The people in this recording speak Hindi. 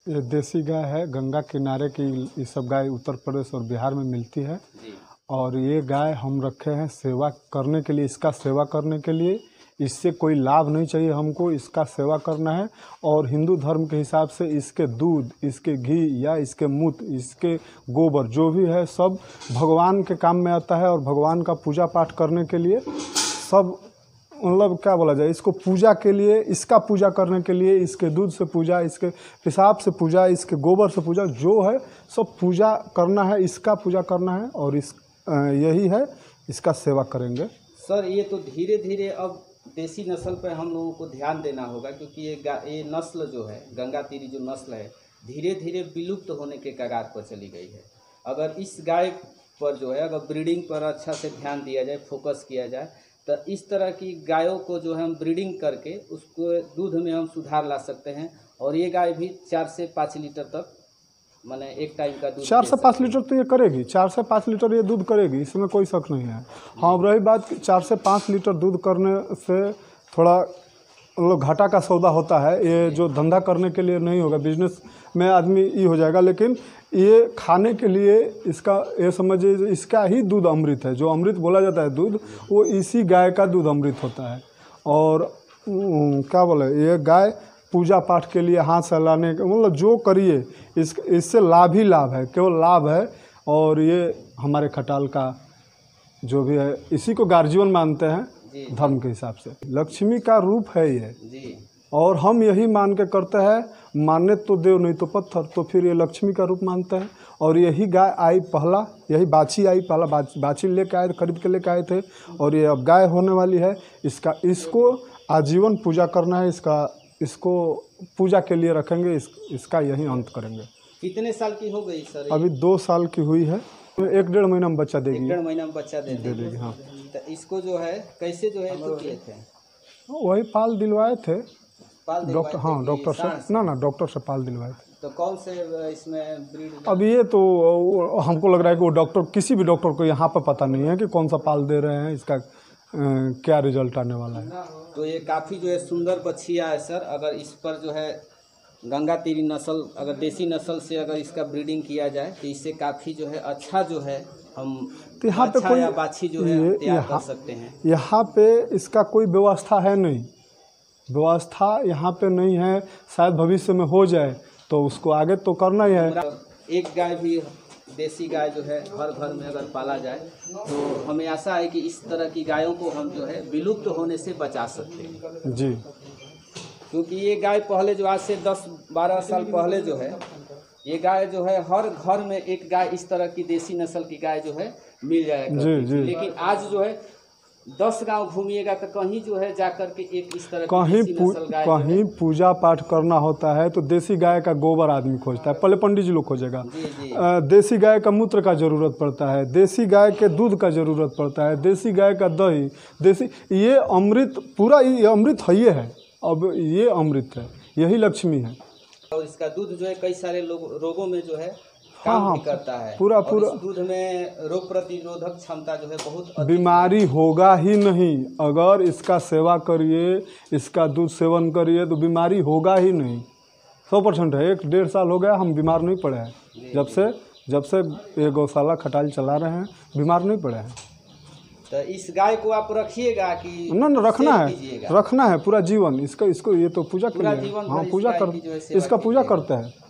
ये देसी गाय है, गंगा किनारे की। ये सब गाय उत्तर प्रदेश और बिहार में मिलती है और ये गाय हम रखे हैं सेवा करने के लिए, इसका सेवा करने के लिए। इससे कोई लाभ नहीं चाहिए हमको, इसका सेवा करना है। और हिंदू धर्म के हिसाब से इसके दूध, इसके घी या इसके मूत्र, इसके गोबर जो भी है सब भगवान के काम में आता है और भगवान का पूजा पाठ करने के लिए सब, मतलब क्या बोला जाए, इसको पूजा के लिए, इसका पूजा करने के लिए, इसके दूध से पूजा, इसके पेशाब से पूजा, इसके गोबर से पूजा, जो है सब पूजा करना है, इसका पूजा करना है और यही है, इसका सेवा करेंगे। सर ये तो धीरे धीरे अब देसी नस्ल पर हम लोगों को ध्यान देना होगा, क्योंकि ये नस्ल जो है, गंगातीरी जो नस्ल है, धीरे धीरे विलुप्त होने के कगार पर चली गई है। अगर इस गाय पर जो है, अगर ब्रीडिंग पर अच्छा से ध्यान दिया जाए, फोकस किया जाए, तो इस तरह की गायों को जो है हम ब्रीडिंग करके उसको दूध में हम सुधार ला सकते हैं। और ये गाय भी 4 से 5 लीटर तक, माने एक टाइम का दूध 4 से 5 लीटर तो ये करेगी, 4 से 5 लीटर ये दूध करेगी, इसमें कोई शक नहीं है। हाँ, अब रही बात 4 से 5 लीटर दूध करने से थोड़ा मतलब घाटा का सौदा होता है, ये जो धंधा करने के लिए नहीं होगा, बिजनेस में आदमी ये हो जाएगा। लेकिन ये खाने के लिए इसका, ये समझिए इसका ही दूध अमृत है। जो अमृत बोला जाता है दूध, वो इसी गाय का दूध अमृत होता है। और क्या बोले, ये गाय पूजा पाठ के लिए हाथ से लाने के, मतलब जो करिए इससे लाभ ही लाभ है, केवल लाभ है। और ये हमारे खटाल का जो भी है, इसी को गार्जियन मानते हैं धर्म के हिसाब से। लक्ष्मी का रूप है ये जी। और हम यही मान के करते हैं, माने तो देव नहीं तो पत्थर, तो फिर ये लक्ष्मी का रूप मानते हैं। और यही गाय आई पहला, यही बाछी आई पहला, बाछी लेके आए, खरीद के लेके आए थे और ये अब गाय होने वाली है। इसको आजीवन पूजा करना है, इसको पूजा के लिए रखेंगे, इसका यही अंत करेंगे। कितने साल की हो गई सर? अभी 2 साल की हुई है, 1-1.5 महीना में बच्चा देगी। 1-1.5 महीना में बच्चा दे देगी। हाँ, तो इसको जो है कैसे जो है तो किए थे? वही पाल दिलवाए थे डॉक्टर। हाँ, डॉक्टर से ना डॉक्टर से पाल दिलवाए थे। तो कौन से इसमें ब्रीड? अब ये तो हमको लग रहा है कि वो डॉक्टर, किसी भी डॉक्टर को यहाँ पर पता नहीं है कि कौन सा पाल दे रहे हैं, इसका क्या रिजल्ट आने वाला है। तो ये काफ़ी जो है सुंदर बछिया है सर। अगर इस पर जो है गंगातीरी नस्ल, अगर देसी नस्ल से अगर इसका ब्रीडिंग किया जाए तो इससे काफ़ी जो है अच्छा जो है हम तो यहाँ पे कोई बाछी जो है तैयार कर सकते हैं। यहाँ पे इसका कोई व्यवस्था है नहीं, व्यवस्था यहाँ पे नहीं है। शायद भविष्य में हो जाए तो उसको आगे तो करना ही है। एक गाय भी, देसी गाय जो है हर घर में अगर पाला जाए तो हमें आशा है कि इस तरह की गायों को हम जो है विलुप्त होने से बचा सकते हैं जी। क्योंकि ये गाय पहले जो आज से 10-12 साल पहले जो है, ये गाय जो है हर घर में एक गाय इस तरह की देसी नस्ल की गाय जो है मिल जाएगा। लेकिन आज जो है 10 गांव घूमिएगा तो कहीं जो है जाकर के एक इस तरह कहीं पूजा पाठ करना होता है तो देसी गाय का गोबर आदमी खोजता है, पहले पंडित जी लोग खोजेगा। देसी गाय का मूत्र का जरूरत पड़ता है, देसी गाय के दूध का जरूरत पड़ता है, देसी गाय का दही, देसी, ये अमृत, पूरा ये अमृत है, ये है। अब ये अमृत है, यही लक्ष्मी है। और इसका दूध जो है कई सारे रोगों में जो है काम भी करता है। पूरा इस दूध में रोग प्रतिरोधक क्षमता जो है बहुत, बीमारी होगा ही नहीं। अगर इसका सेवा करिए, इसका दूध सेवन करिए तो बीमारी होगा ही नहीं। 100% है। 1-1.5 साल हो गया हम बीमार नहीं पड़े हैं। जब से ये गौशाला खटाल चला रहे हैं, बीमार नहीं पड़े हैं। तो इस गाय को आप रखिएगा कि ना रखना है पूरा जीवन। इसको ये तो पूजा के लिए, हाँ पूजा कर, इसका पूजा करते हैं।